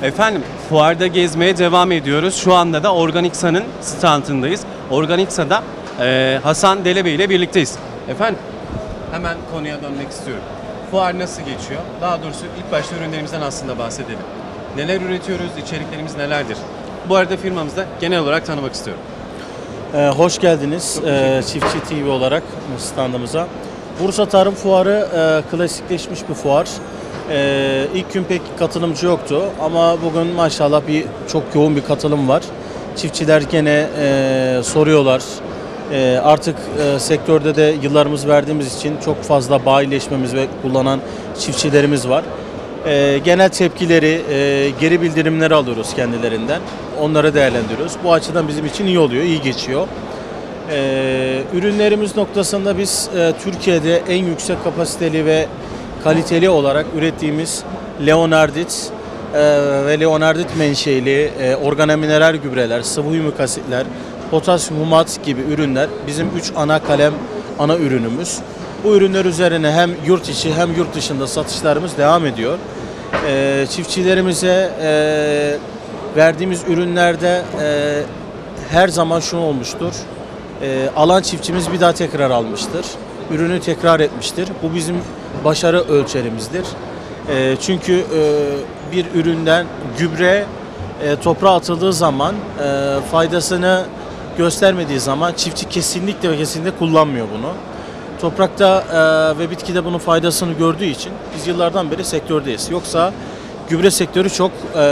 Efendim, fuarda gezmeye devam ediyoruz. Şu anda da Organiksa'nın standındayız. Organiksa'da Hasan Delebey ile birlikteyiz. Efendim, hemen konuya dönmek istiyorum. Fuar nasıl geçiyor? Daha doğrusu ilk başta ürünlerimizden aslında bahsedelim. Neler üretiyoruz, içeriklerimiz nelerdir? Bu arada firmamızda genel olarak tanımak istiyorum. Hoş geldiniz Çiftçi TV olarak standımıza. Bursa Tarım Fuarı klasikleşmiş bir fuar. İlk gün pek katılımcı yoktu ama bugün maşallah çok yoğun bir katılım var. Çiftçiler gene soruyorlar. Artık sektörde de yıllarımız verdiğimiz için çok fazla bayileşmemiz ve kullanan çiftçilerimiz var. Genel tepkileri, geri bildirimleri alıyoruz kendilerinden. Onları değerlendiriyoruz. Bu açıdan bizim için iyi oluyor, iyi geçiyor. Ürünlerimiz noktasında biz Türkiye'de en yüksek kapasiteli ve kaliteli olarak ürettiğimiz Leonardit ve Leonardit menşeli organomineral gübreler, sıvı hümik asitler, potasyum humat gibi ürünler bizim 3 ana ürünümüz. Bu ürünler üzerine hem yurt içi hem yurt dışında satışlarımız devam ediyor. Çiftçilerimize verdiğimiz ürünlerde her zaman şunu olmuştur. Alan çiftçimiz bir daha tekrar almıştır. Ürünü tekrar etmiştir. Bu bizim başarı ölçerimizdir. Çünkü bir üründen gübre toprağa atıldığı zaman faydasını göstermediği zaman çiftçi kesinlikle ve kesinlikle kullanmıyor bunu. Toprakta ve bitkide bunun faydasını gördüğü için biz yıllardan beri sektördeyiz. Yoksa gübre sektörü çok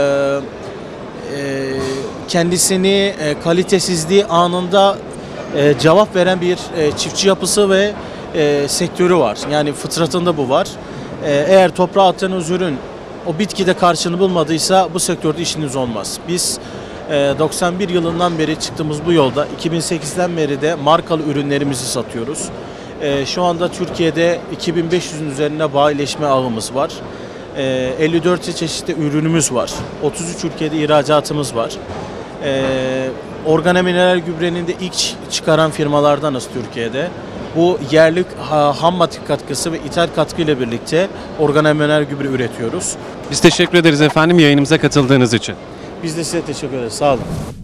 kendisini kalitesizliği anında cevap veren bir çiftçi yapısı ve sektörü var. Yani fıtratında bu var. Eğer toprağa attığınız ürün o bitkide karşılığını bulmadıysa bu sektörde işiniz olmaz. Biz 91 yılından beri çıktığımız bu yolda 2008'den beri de markalı ürünlerimizi satıyoruz. Şu anda Türkiye'de 2500'ün üzerinde bayileşme ağımız var. 54 çeşitli ürünümüz var. 33 ülkede ihracatımız var. Organomineral gübrenin de ilk çıkaran firmalardanız Türkiye'de. Bu yerli ham madde katkısı ve ithal katkı ile birlikte organomineral gübre üretiyoruz. Biz teşekkür ederiz efendim yayınımıza katıldığınız için. Biz de size teşekkür ederiz. Sağ olun.